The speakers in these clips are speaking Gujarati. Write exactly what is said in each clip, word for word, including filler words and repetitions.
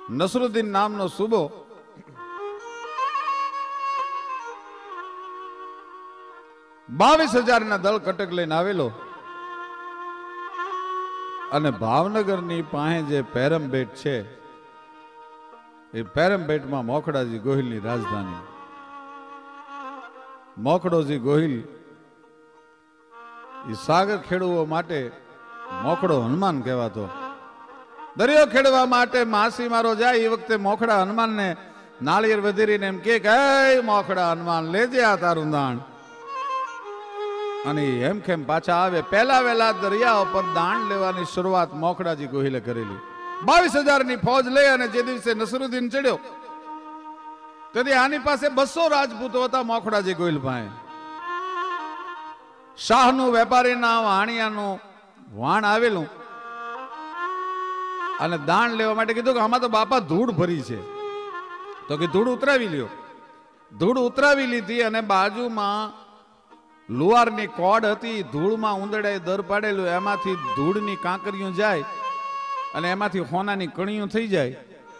નસરુદ્દીન નામનો સુબો બાવીસ હજાર ના દળ કટક લઈને આવેલો અને ભાવનગર ની પાસે જે પેરમબેટ છે એ પેરમબેટમાં મોખડાજી ગોહિલ ની રાજધાની. મોખડોજી ગોહિલ એ સાગર ખેડૂઓ માટે મોખડો હનુમાન કહેવાતો. દરિયો ખેડવા માટે માસી મારો જાય એ વખતે મોખડા હનુમાન ને નાળિયેર વધેરીને એમ કે મોખડા હનુમાન લેજે આ તારું દાણ. અને એમ કેમ પાછા આવે. પહેલા વહેલા દરિયા ઉપર દાણ લેવાની શરૂઆત મોખડાજી ગોહિલે કરેલી. બાવીસ હજાર ની ફોજ લઈ અને જે દિવસે નસરુદ્દીન ચડ્યો તેથી આની પાસે બસો રાજપૂતો હતા. મોખડાજી ગોહિલ પાસે શાહનું વેપારીના વાણિયાનું વાણ આવેલું અને દાણ લેવા માટે કીધું કે આમાં તો બાપા ધૂળ ભરી છે. તો કે ધૂળ ઉતરાવી લ્યો. ધૂળ ઉતરાવી લીધી અને બાજુમાં લુહારની કોડ હતી. ધૂળમાં ઉંદડાએ દર પાડેલું એમાંથી ધૂળની કાંકરીઓ જાય અને એમાંથી હોનાની કણીઓ થઈ જાય.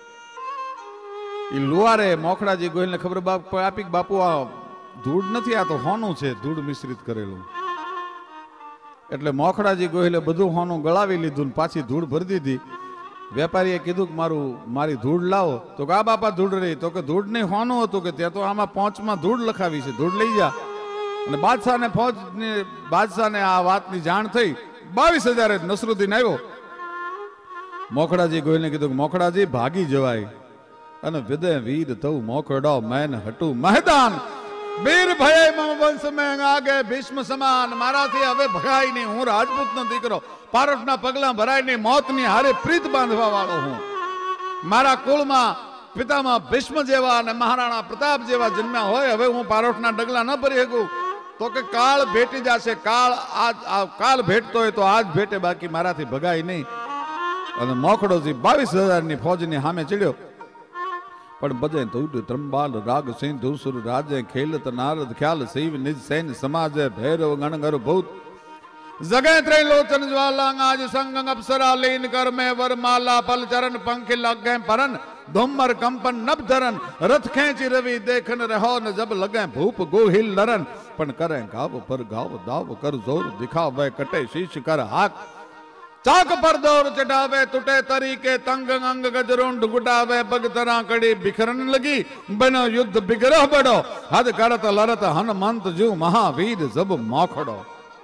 એ લુહારે મોખડાજી ગોહિલને ખબર બાપ આપી કે બાપુ આ ધૂળ નથી, આ તો હોનું છે, ધૂળ મિશ્રિત કરેલું. એટલે મોખડાજી ગોહિલે બધું હોનું ગળાવી લીધું, પાછી ધૂળ ભરી દીધી. વેપારીએ કીધું કે મારું મારી ધૂળ લાવો. તો કે આ બાપા ધૂળ રહી. તો કે ધૂળ નહીં હોનું હતું. કે ત્યાં તો આમાં પોંચમાં ધૂળ લખાવી છે, ધૂળ લઈ જા. અને બાદશાહને ફોજની બાદશાહને આ વાતની જાણ થઈ. બાવીસ હજાર નસરુદ્દીન આવ્યો. મોખડાજી ગોહિલને કીધું કે મોખડાજી ભાગી જવાય અને વિદે વીર તવ મોખડો મેન હટુ મેદાન વીર ભય મમ વંશ મેં આગે ભીષ્મ સમાન. મારાથી હવે ભગાય નહીં. હું રાજપૂતનો દીકરો, પારસના પગલા ભરાય નહીં. મોતની હારે પ્રીત બાંધવા વાળો હું. મારા કુળમાં પિતામાં ભીષ્મ જેવા અને મહારાણા પ્રતાપ જેવા જન્મ્યા હોય. હવે હું પારસના ડગલા ન ભરી શકું. તો કે કાળ ભેટી જશે. કાળ આજ કાળ ભેટતો હોય તો આજ ભેટે, બાકી મારાથી ભગાય નહીં. અને મોખડોજી બાવીસ હજાર ની ફોજની સામે ચડ્યો. પણ બધે તૂટ ત્રંબાલ રાગ સિંધુ સુર રાજે ખેલત નારદ ખ્યાલ શિવ નિજ સૈન સમાજે ભૈરવ ગણગર ભૂત જગે ત્રૈલોચન જ્વાલા આજ સંગ અપ્સરા લીન કર में वरमाला पल चरण पंख लगे परन धुम्मर कंपन नभ धरन रथ खेची रवि देखन रहो न जब लगे भूप गोहिल लरन पण करे गाव पर गाव दाव कर जोर दिखावे कटे शीश कर हाथ चाक पर दौर चढ़ावे टूटे तरीके तंग अंग गजरुंड गुटावे पग तरह कड़ी बिखरन लगी बनो युद्ध बिगरह बड़ो हद करत लरत हनुमंत जू महावीर जब मोखड़ो.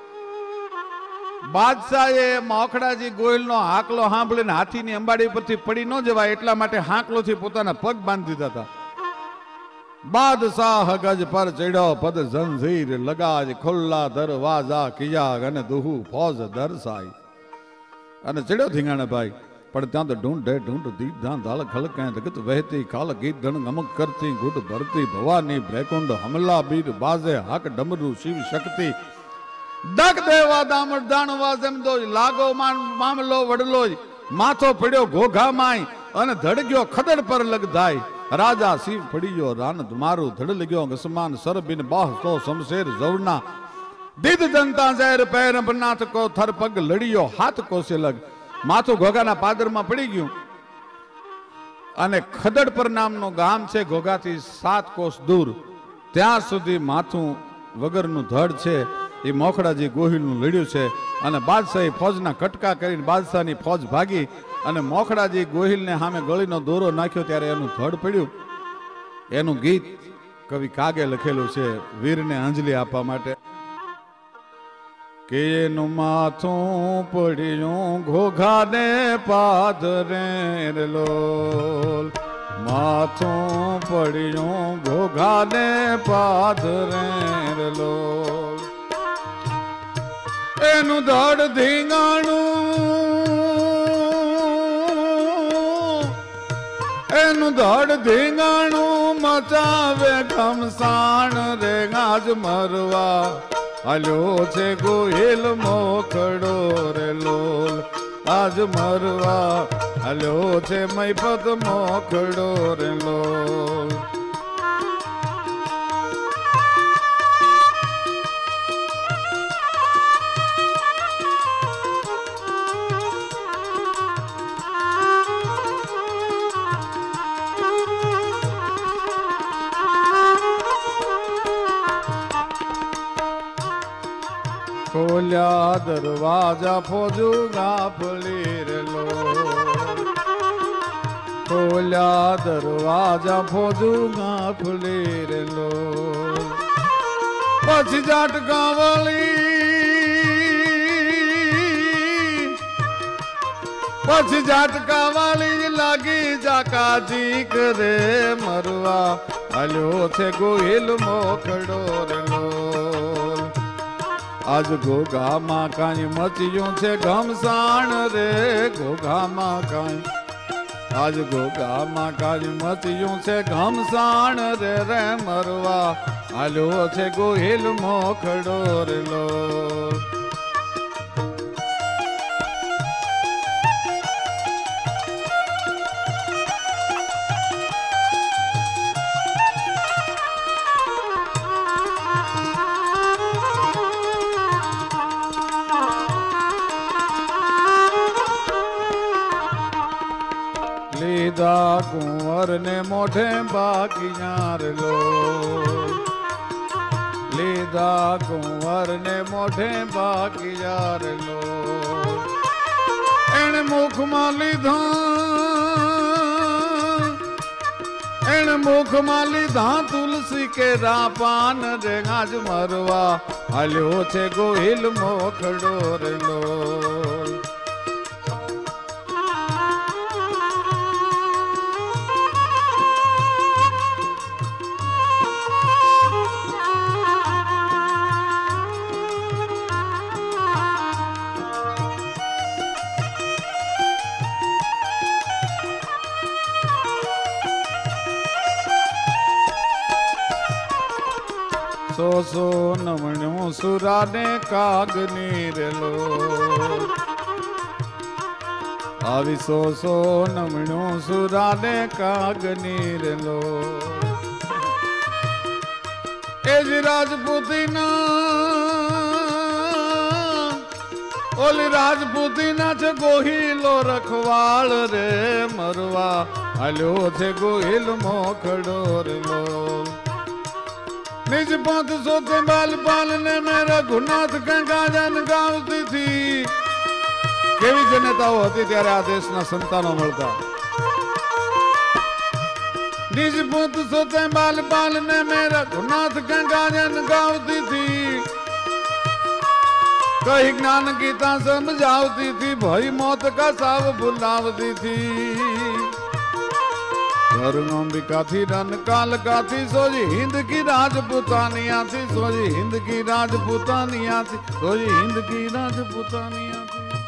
બાદશાહે મોખડાજી ગોહિલનો હાકલો સાંભળીને હાથીની અંબાડી પરથી પડી ન જવાય એટલા માટે હાકલોથી પોતાના પગ બાંધી દીધા હતા. બાદશાહ ગજ પર ચડ્યો પદ જંજીર લગાજ ખુલ્લા દરવાજા કિયા અને દુહુ ફોજ દરસાઈ. અને ચડ્યો ધીંગાણા ભાઈ. પણ ત્યાં તો ઢૂંઢે ઢૂંઢ દીધા દાળ ખલકે જગત વહેતી કાલ ગીત ધણ ગમક કરતી ગુટ ભરતી ભવાની બ્રેકુંડ હમલા બીર બાજે હાક ડમરું શિવ શક્તિ દગ દેવા દામર દાણવા જેમ દો લાગો મામલો વડલો માથો પડ્યો ઘોઘા માય અને ધડગ્યો ખદડ પર લગધાય. રાજા શિવ પડીયો રાનદ મારું ધડ લગ્યો ગસમાન સરબિન બાહ તો શમશેર જવના દીદ જનતા ઝેર પેર નાથ કો થર પગ લડિયો હાથ કોસે લગ. માથું ઘોઘાના પાદરમાં પડી ગયું અને ખદડ પર નામનું ગામ છે ઘોઘાથી સાત કોસ દૂર. ત્યાં સુધી માથું વગરનું ધડ છે. એ મોખડાજી ગોહિલનું લડ્યું છે અને બાદશાહી ફોજના કટકા કરીને બાદશાહની ફોજ ભાગી અને મોખડાજી ગોહિલને સામે ગળીનો દોરો નાખ્યો ત્યારે એનું ધડ પડ્યું. એનું ગીત કવિ કાગે લખેલું છે વીરને અંજલિ આપવા માટે કે એનું માથું પડ્યું ઘોઘાને પાદરે લોલ. માથું પડ્યું ઘોઘાને પાદરે લોલ. એનું ધડ ધીંગાણું એનું ધડ ધીંગાણું મચાવે ઘમસાણ રે ગાજ મરવા હાલ્યો છે ગોહિલ મોખડો રે લોલ. આજ મરવા હાલ્યો છે મૈપત મોખડો રે લોલ. खोलिया दरवाजा फौजू गाफली रे लो खोलिया दरवाजा फौजू गाफली रे लो पछ जाट गावली पछ जाटका वाली लागी जाका जी करे मरवा हलो छे गोहिल मोखड़ो रे लोल आज गोगा मां काई मचियो छे घमसाण रे गोगा मां काई आज गोगा मां काई मचियो छे घमसाण रे रे मरवा हलो छे गोहिल मोखड़ो रे लोल लीधा कुंवर ने मोढ़े बागियार लो लीधा कुंवर ने मोढ़े बागियार लो एण मुख मां लीधा एण मुख मां लीधा तुलसी के रापान रे आज मरवा हलो छे गोहिल मोखड़ो रे लो सो सो नमण्यो सुरा ने कागनी रे लो आवी सो सो नमण्यो सुरा ने कागनी रे लो एज राजपूतीना ओली राजपूतीना छे गोहिलो रखवाल रे मरवा हलो छे गोहिल मोखड़ो रे लो निज पंथ सोते बाल पालने में रघुनाथ गंगाजन गावती थी केवी जनताओ हती त्यारे आ देशना संतानो मळता निज पंथ सोते बाल पालने में रघुनाथ गंगाजन गावती थी कही ज्ञान गीता समझावती थी भई मौत का साव भुलावती थी अंबिका थी रन काल का थी सोजी हिंद की राजपुतानिया थी सोजी हिंद की राजपुतानिया थी सोजी हिंद की राजपुतानिया थी।